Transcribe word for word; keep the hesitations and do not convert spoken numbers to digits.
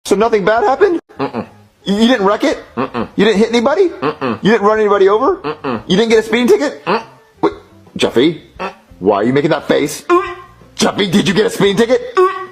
So nothing bad happened? Mm-mm. You you didn't wreck it? Mm-mm. You didn't hit anybody? Mm-mm. You didn't run anybody over? Mm-mm. You didn't get a speeding ticket? Mm. Wait, Jeffy, why are you making that face? Jeffy, did you get a speeding ticket?